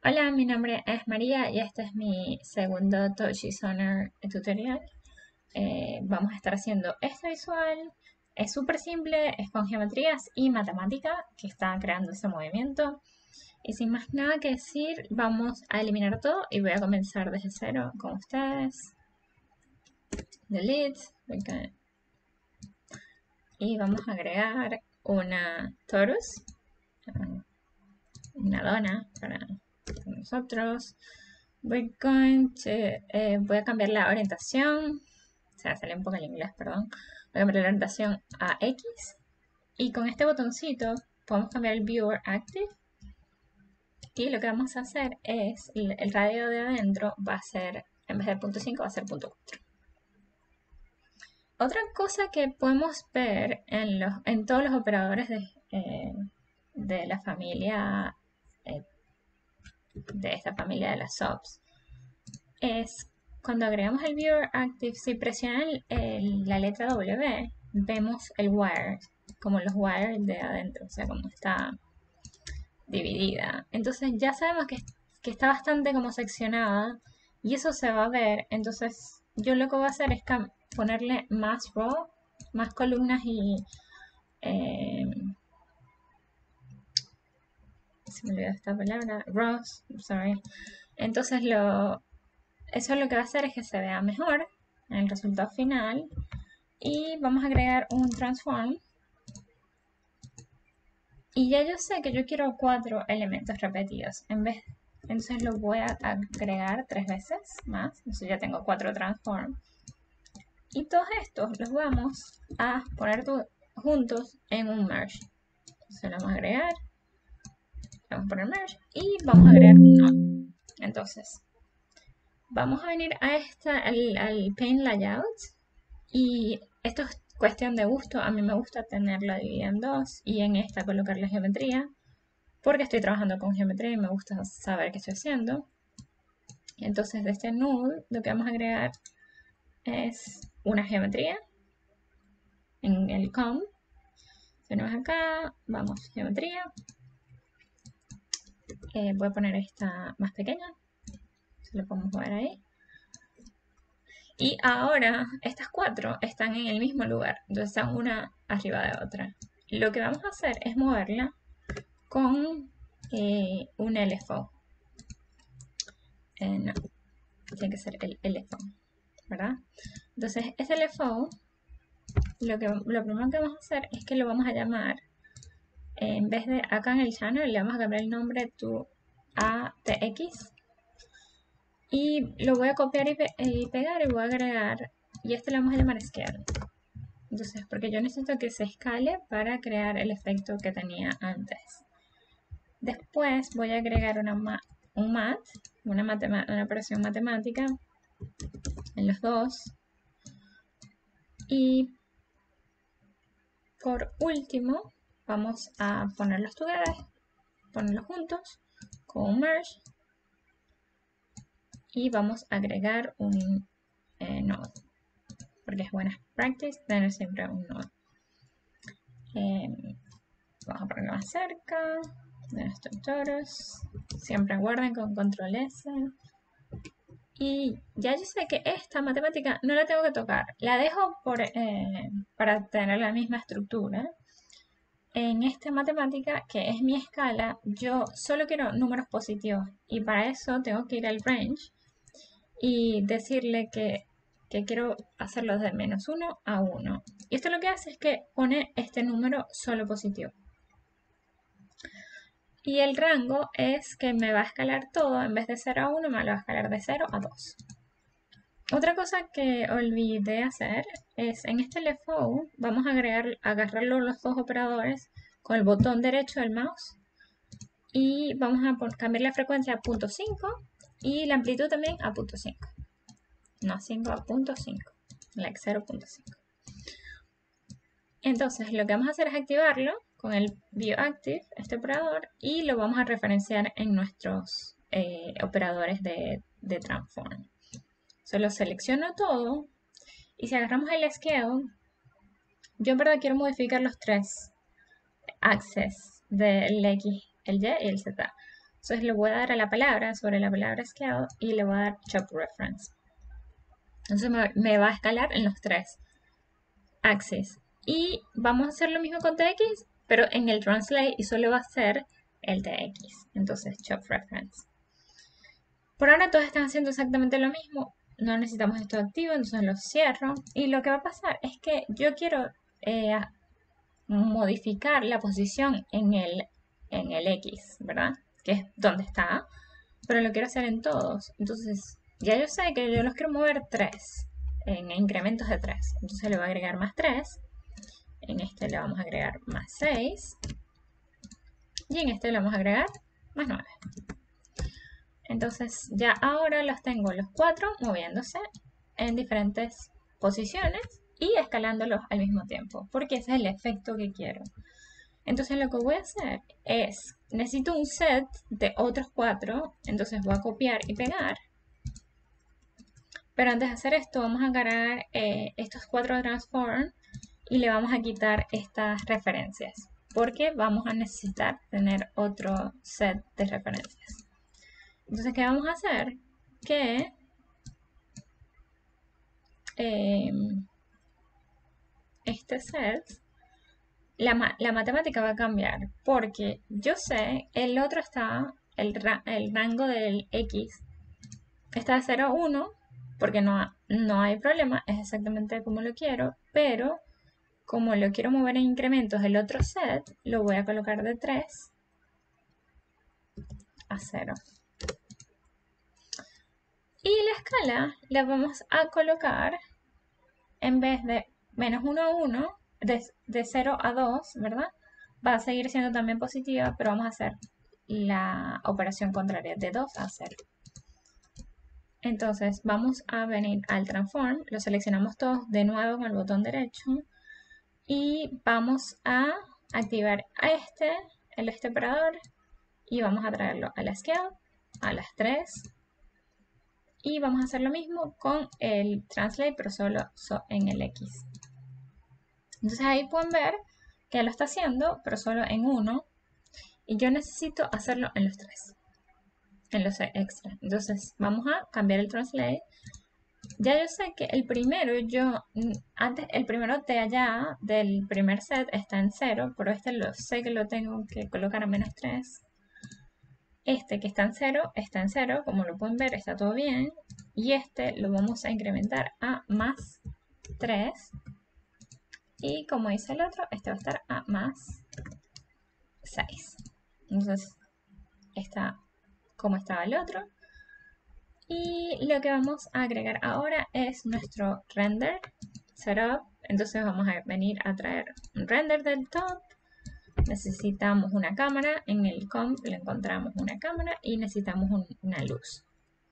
Hola, mi nombre es María y este es mi segundo Touchy Sonar tutorial. Vamos a estar haciendo este visual. Es súper simple, es con geometrías y matemática que está creando ese movimiento. Y sin más nada que decir, vamos a eliminar todo y voy a comenzar desde cero con ustedes. Delete. Y vamos a agregar una torus, una dona para nosotros. Voy a cambiar la orientación, o sea, sale un poco el inglés, perdón. Voy a cambiar la orientación a X y con este botoncito podemos cambiar el Viewer Active y lo que vamos a hacer es, el radio de adentro va a ser, en vez de punto .5 va a ser punto .4. Otra cosa que podemos ver en todos los operadores de la familia, eh, de esta familia de las subs, es cuando agregamos el Viewer Active, si presionan la letra W, vemos el wire, como los wires de adentro, o sea, como está dividida. Entonces ya sabemos que está bastante como seccionada y eso se va a ver. Entonces yo lo que voy a hacer es ponerle más row, más columnas y... eh, se me olvidó esta palabra, rows, sorry. Entonces eso lo que va a hacer es que se vea mejor en el resultado final. Y vamos a agregar un transform. Y ya yo sé que yo quiero 4 elementos repetidos. Entonces lo voy a agregar 3 veces más. Entonces ya tengo 4 transform. Y todos estos los vamos a poner juntos en un merge. Entonces lo vamos a agregar. Vamos a poner merge. Y vamos a agregar un node. Entonces, vamos a venir al Paint Layout. Y esto es cuestión de gusto. A mí me gusta tenerla dividida en dos y en esta colocar la geometría, porque estoy trabajando con geometría y me gusta saber qué estoy haciendo. Entonces de este nude lo que vamos a agregar es una geometría en el com. Tenemos acá, vamos, geometría. Voy a poner esta más pequeña, se lo podemos ver ahí. Y ahora estas 4 están en el mismo lugar, entonces están una arriba de otra. Lo que vamos a hacer es moverla con un LFO. No, tiene que ser el LFO, ¿verdad? Entonces, este LFO, lo primero que vamos a hacer es que lo vamos a llamar, en vez de acá en el channel, le vamos a cambiar el nombre to ATX. Y lo voy a copiar y pegar y voy a agregar, y este lo vamos a llamar scale. Entonces, porque yo necesito que se escale para crear el efecto que tenía antes. Después voy a agregar una operación matemática en los dos. Y por último, vamos a ponerlos juntos con un merge. Y vamos a agregar un node, porque es buena practice tener siempre un node. Vamos a ponerlo más cerca de los torus. Siempre guarden con control S. Y ya yo sé que esta matemática no la tengo que tocar. La dejo para tener la misma estructura. En esta matemática, que es mi escala, yo solo quiero números positivos. Y para eso tengo que ir al range y decirle que quiero hacerlo de -1 a 1. Y esto lo que hace es que pone este número solo positivo. Y el rango es que me va a escalar todo, en vez de 0 a 1, me lo va a escalar de 0 a 2. Otra cosa que olvidé hacer es en este LFO vamos a agarrar los dos operadores con el botón derecho del mouse y vamos a cambiar la frecuencia a 0.5 y la amplitud también a 0.5. No, 5 a 0.5, like 0.5. Entonces lo que vamos a hacer es activarlo con el BioActive, este operador, y lo vamos a referenciar en nuestros operadores de transform. Solo selecciono todo y si agarramos el scale, yo en verdad quiero modificar los 3 axes del X, el Y y el Z. Entonces le voy a dar a la palabra, sobre la palabra scale, y le voy a dar chop reference. Entonces me va a escalar en los tres axis. Y vamos a hacer lo mismo con TX, pero en el translate y solo va a ser el TX. Entonces chop reference. Por ahora todos están haciendo exactamente lo mismo. No necesitamos esto activo, entonces lo cierro. Y lo que va a pasar es que yo quiero modificar la posición en el X, ¿verdad? Que es donde está. Pero lo quiero hacer en todos. Entonces, ya yo sé que yo los quiero mover 3. En incrementos de 3. Entonces le voy a agregar más 3. En este le vamos a agregar más 6. Y en este le vamos a agregar más 9. Entonces ya ahora los tengo los 4 moviéndose en diferentes posiciones y escalándolos al mismo tiempo, porque ese es el efecto que quiero. Entonces lo que voy a hacer es, necesito un set de otros 4, entonces voy a copiar y pegar. Pero antes de hacer esto vamos a agarrar estos 4 transform y le vamos a quitar estas referencias, porque vamos a necesitar tener otro set de referencias. Entonces, ¿qué vamos a hacer? Que este set, la matemática va a cambiar, porque yo sé, el otro está, el rango del X está de 0 a 1, porque no hay problema, es exactamente como lo quiero, pero como lo quiero mover en incrementos, el otro set lo voy a colocar de 3 a 0. Y la escala la vamos a colocar, en vez de menos 1 a 1, de 0 a 2, ¿verdad? Va a seguir siendo también positiva, pero vamos a hacer la operación contraria, de 2 a 0. Entonces vamos a venir al transform, lo seleccionamos todos de nuevo con el botón derecho y vamos a activar a este operador y vamos a traerlo a la scale, a las 3. Y vamos a hacer lo mismo con el translate, pero solo en el X. Entonces ahí pueden ver que lo está haciendo, pero solo en 1. Y yo necesito hacerlo en los 3. En los extra. Entonces vamos a cambiar el translate. Ya yo sé que el primero, el primero de allá, del primer set, está en 0, pero este sé que lo tengo que colocar a menos 3. Este que está en 0, como lo pueden ver, está todo bien. Y este lo vamos a incrementar a más 3. Y como dice el otro, este va a estar a más 6. Entonces, está como estaba el otro. Y lo que vamos a agregar ahora es nuestro render setup. Entonces vamos a venir a traer un render del top. Necesitamos una cámara. En el comp le encontramos una cámara y necesitamos una luz.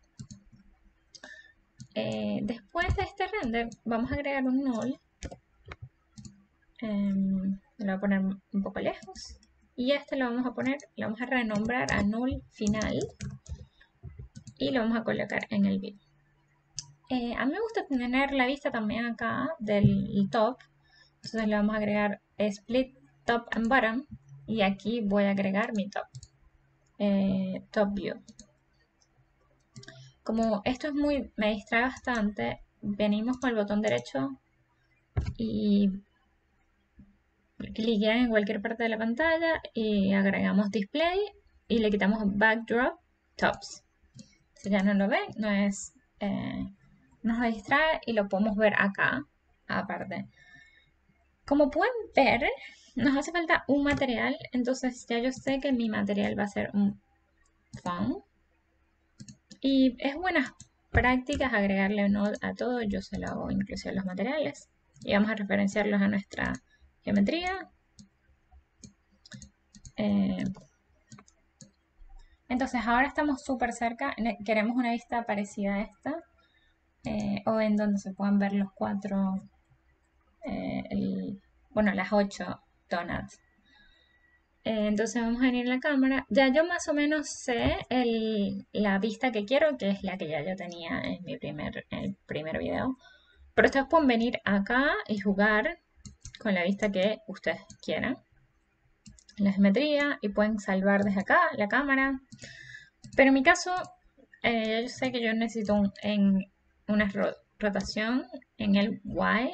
Después de este render vamos a agregar un null. Lo voy a poner un poco lejos. Y este lo vamos a renombrar a null final. Y lo vamos a colocar en el view. A mí me gusta tener la vista también acá del top. Entonces le vamos a agregar split top and bottom. Y aquí voy a agregar mi top. Top view. Como esto me distrae bastante, venimos con el botón derecho y cliquean en cualquier parte de la pantalla y agregamos display y le quitamos backdrop tops. Si ya no lo ven, nos distrae y lo podemos ver acá, aparte. Como pueden ver, nos hace falta un material, entonces ya yo sé que mi material va a ser un foam. Y es buenas prácticas agregarle node a todo, yo se lo hago inclusive a los materiales. Y vamos a referenciarlos a nuestra geometría. Entonces ahora estamos súper cerca, queremos una vista parecida a esta, o en donde se puedan ver los 4, las 8 donuts. Entonces vamos a venir a la cámara. Ya yo más o menos sé la vista que quiero, que es la que ya yo tenía en el primer video. Pero ustedes pueden venir acá y jugar con la vista que ustedes quieran. la geometría y pueden salvar desde acá la cámara. Pero en mi caso, yo sé que yo necesito una rotación en el Y,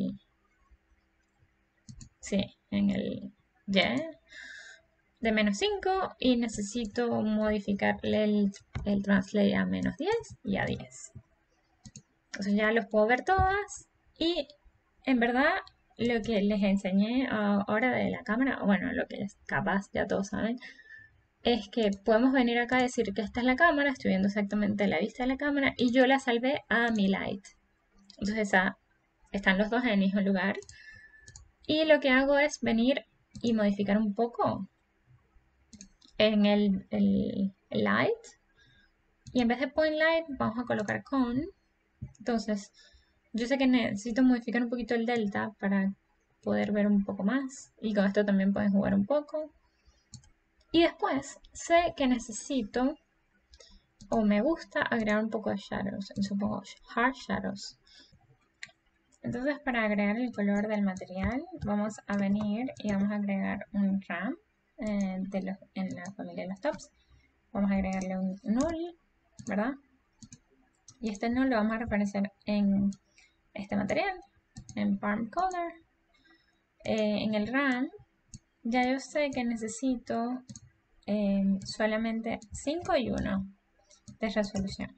en el Y de -5 y necesito modificarle el translate a -10 y a 10. Entonces ya los puedo ver todas y en verdad lo que les enseñé ahora de la cámara, bueno, lo que es capaz ya todos saben, es que podemos venir acá a decir que esta es la cámara, estoy viendo exactamente la vista de la cámara y yo la salvé a mi light. Entonces están los dos en el mismo lugar. Y lo que hago es venir y modificar un poco en el light. Y en vez de point light vamos a colocar con. Entonces yo sé que necesito modificar un poquito el delta para poder ver un poco más. Y con esto también pueden jugar un poco. Y después sé que necesito o me gusta agregar un poco de shadows, supongo hard shadows. Entonces para agregar el color del material vamos a venir y vamos a agregar un RAM en la familia de los tops. Vamos a agregarle un null, ¿verdad? Y este null lo vamos a referenciar en este material, en Parm Color. En el RAM ya yo sé que necesito solamente 5 y 1 de resolución.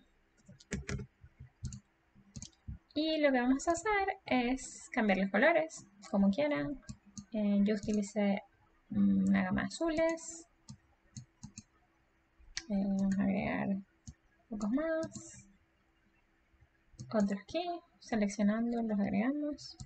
Y lo que vamos a hacer es cambiar los colores, como quieran. Yo utilicé una gama de azules. Vamos a agregar pocos más. Otros aquí, seleccionando, los agregamos.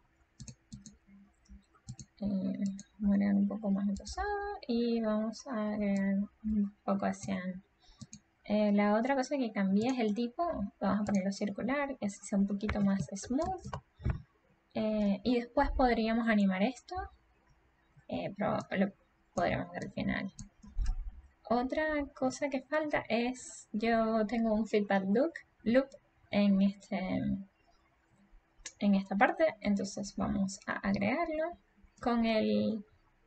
Vamos a agregar un poco más de rosado y vamos a agregar un poco de cian. La otra cosa que cambié es el tipo. Vamos a ponerlo circular, que así sea un poquito más smooth. Y después podríamos animar esto, pero lo podríamos ver al final. Otra cosa que falta es, yo tengo un feedback loop en esta parte, entonces vamos a agregarlo con el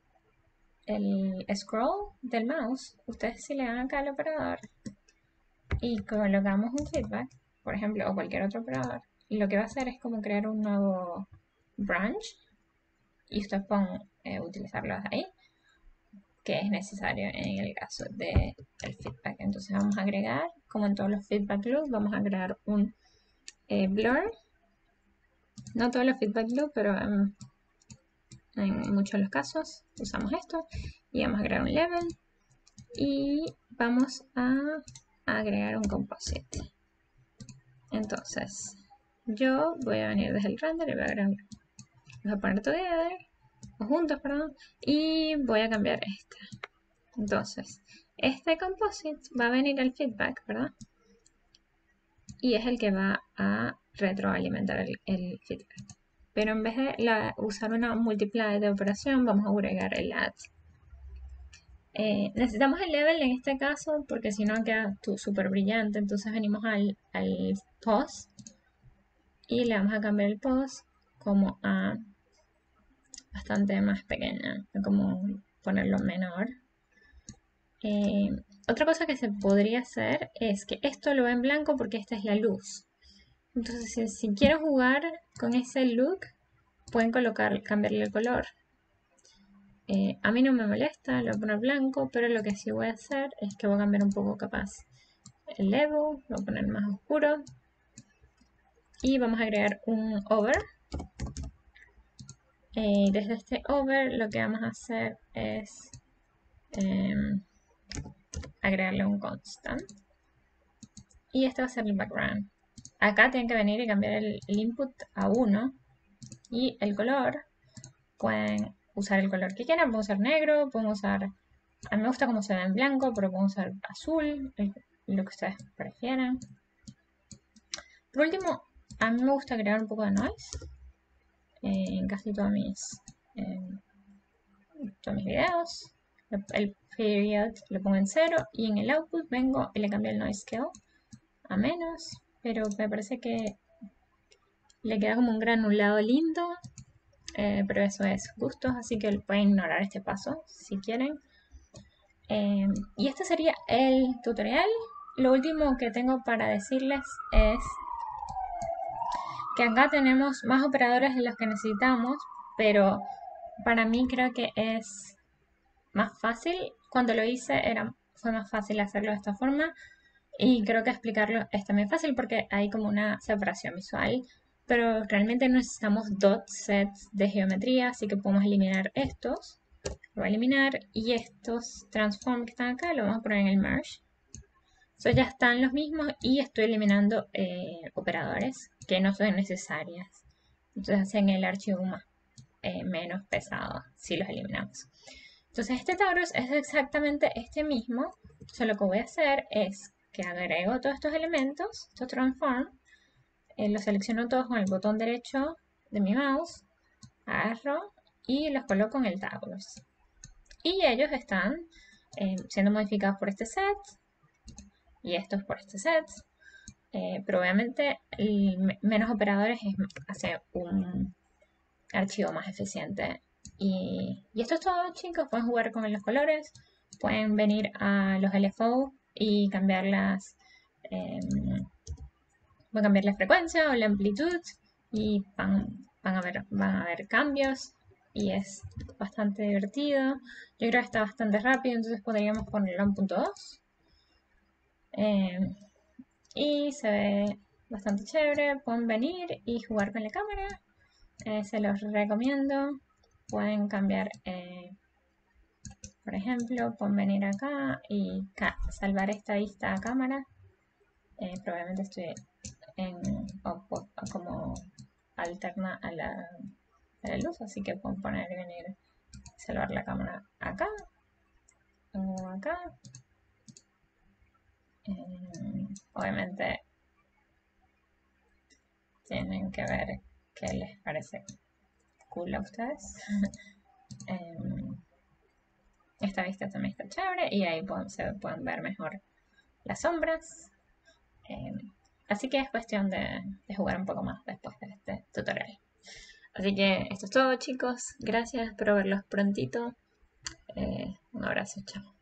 scroll del mouse. Ustedes si le dan acá al operador y colocamos un feedback, por ejemplo, o cualquier otro operador, lo que va a hacer es como crear un nuevo branch y ustedes pueden utilizarlo ahí, que es necesario en el caso del feedback. Entonces vamos a agregar, como en todos los feedback loops, vamos a agregar un blur. No todos los feedback loops, pero en muchos de los casos usamos esto. Y vamos a agregar un level. Y vamos a agregar un composite. Entonces, yo voy a venir desde el render y voy a agregar, voy a poner together, o juntos, perdón, y voy a cambiar este. Entonces, este composite va a venir al feedback, ¿verdad? Y es el que va a retroalimentar el feedback. Pero en vez de usar una multiply de operación, vamos a agregar el add. Necesitamos el level en este caso porque si no queda súper brillante. Entonces venimos al pause y le vamos a cambiar el pause como a bastante más pequeña, como ponerlo menor. Otra cosa que se podría hacer es que esto lo ve en blanco porque esta es la luz. Entonces, si quiero jugar con ese look, pueden cambiarle el color. A mí no me molesta, lo voy a poner blanco, pero lo que sí voy a hacer es que voy a cambiar un poco capaz el level, lo voy a poner más oscuro. Y vamos a agregar un over. Desde este over lo que vamos a hacer es agregarle un constant. Y este va a ser el background. Acá tienen que venir y cambiar el input a 1. Y el color, pueden usar el color que quieran. Pueden usar negro, pueden usar... A mí me gusta como se ve en blanco, pero pueden usar azul, lo que ustedes prefieran. Por último, a mí me gusta agregar un poco de noise en casi todos mis videos. El period lo pongo en 0 y en el output vengo y le cambio el noise scale a menos, pero me parece que le queda como un granulado lindo. pero eso es gustos, así que pueden ignorar este paso si quieren. Y este sería el tutorial. Lo último que tengo para decirles es que acá tenemos más operadores de los que necesitamos, pero para mí creo que es más fácil. Cuando lo hice fue más fácil hacerlo de esta forma y creo que explicarlo es también fácil porque hay como una separación visual, pero realmente no necesitamos dot sets de geometría, así que podemos eliminar estos. Lo voy a eliminar y estos transform que están acá lo vamos a poner en el merge. So ya están los mismos y estoy eliminando operadores que no son necesarias. Entonces hacen el archivo menos pesado si los eliminamos. Entonces este Taurus es exactamente este mismo. Entonces lo que voy a hacer es que agrego todos estos elementos, estos transform, los selecciono todos con el botón derecho de mi mouse, agarro y los coloco en el Taurus. Y ellos están siendo modificados por este set y estos por este set. Pero obviamente menos operadores hace un archivo más eficiente. Y esto es todo, chicos. Pueden jugar con los colores, pueden venir a los LFO y cambiarlas. Voy a cambiar la frecuencia o la amplitud y van a ver cambios y es bastante divertido. Yo creo que está bastante rápido, entonces podríamos ponerlo en 1.2 y se ve bastante chévere. Pueden venir y jugar con la cámara, se los recomiendo. Pueden cambiar, por ejemplo, pueden venir acá y salvar esta vista a cámara. Probablemente estoy como alterna a la luz, así que pueden poner y venir salvar la cámara acá o acá. Obviamente tienen que ver qué les parece cool a ustedes. Esta vista también está chévere y ahí se pueden ver mejor las sombras. Así que es cuestión de jugar un poco más después de este tutorial. Así que esto es todo, chicos. Gracias, espero verlos prontito. Un abrazo, chao.